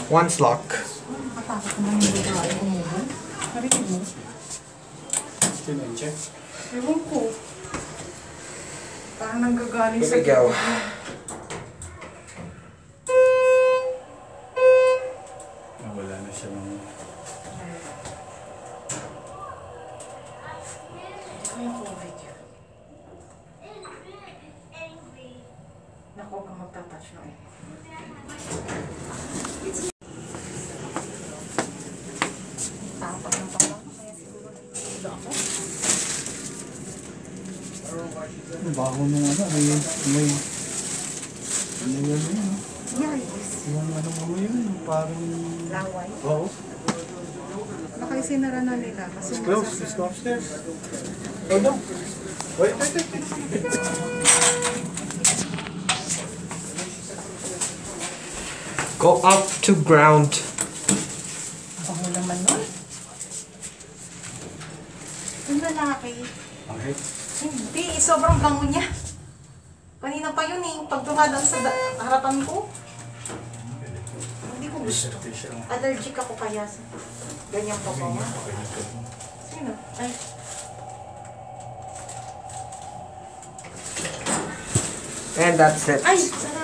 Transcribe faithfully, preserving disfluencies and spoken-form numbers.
One's lock. Makatakot naman yung babae umubo. Narinig mo? Pinag-check? Ewan ko. Parang nanggagaling sa Here we go. Wala na siya mga... Kaya COVID yun. Naku, huwag kang magtatouch na eh. Tapak ng tapak. Kaya siguro dito ako. Ang baho nung ano, may... may... Ano yun yun? Yes. Yung ano mo yun, parang... Laway. Oo. Baka isinara na nila. Kasi It's closed. Let's go upstairs. Oh no. Wait, wait, wait. Go up to ground. Bango naman nun. Yung lalaki. Okay. Hindi, sobrang bango niya. Kanina pa yun eh, pag dumadang sa harapan ko. Hindi ko gusto. Allergic ako kaya sa ganyang pabango. Sino? Ay. And that's it. Ay!